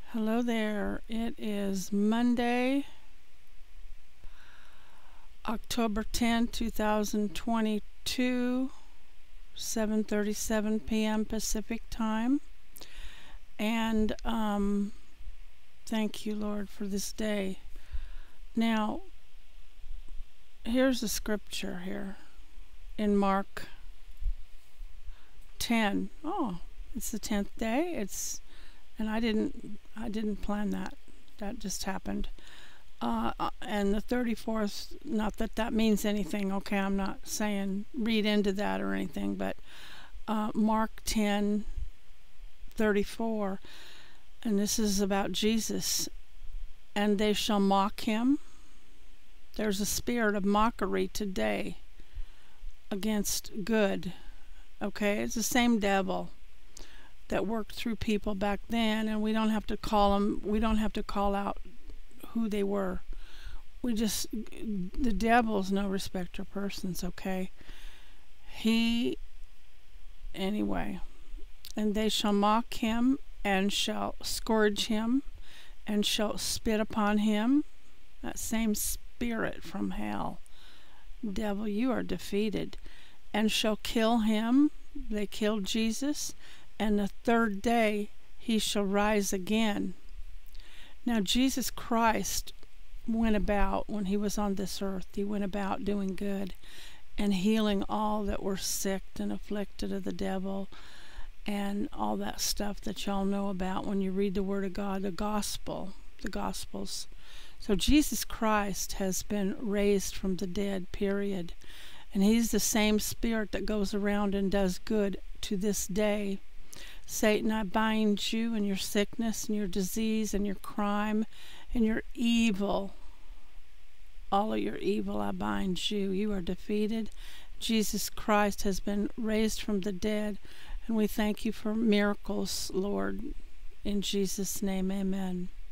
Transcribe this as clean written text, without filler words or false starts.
Hello there. It is Monday, October 10, 2022, 7:37 p.m. Pacific time. And thank you, Lord, for this day. Now, here's a scripture here in Mark 10. Oh, it's the 10th day. And I didn't plan that. That just happened. And the 34th, not that that means anything, okay? I'm not saying read into that or anything, but Mark 10:34, and this is about Jesus. And they shall mock him. There's a spirit of mockery today against good, okay? It's the same devil that worked through people back then, and we don't have to call out who they were. The devil's no respecter of persons, okay? Anyway, and they shall mock him, and shall scourge him, and shall spit upon him. That same spirit from hell. Devil, you are defeated. And shall kill him. They killed Jesus. And the third day he shall rise again. Now Jesus Christ went about, when he was on this earth, he went about doing good and healing all that were sick and afflicted of the devil and all that stuff that y'all know about when you read the Word of God, the Gospels. So Jesus Christ has been raised from the dead, period. And he's the same spirit that goes around and does good to this day. Satan, I bind you and your sickness and your disease and your crime and your evil. All of your evil, I bind you. You are defeated. Jesus Christ has been raised from the dead, and we thank you for miracles, Lord. In Jesus' name, amen.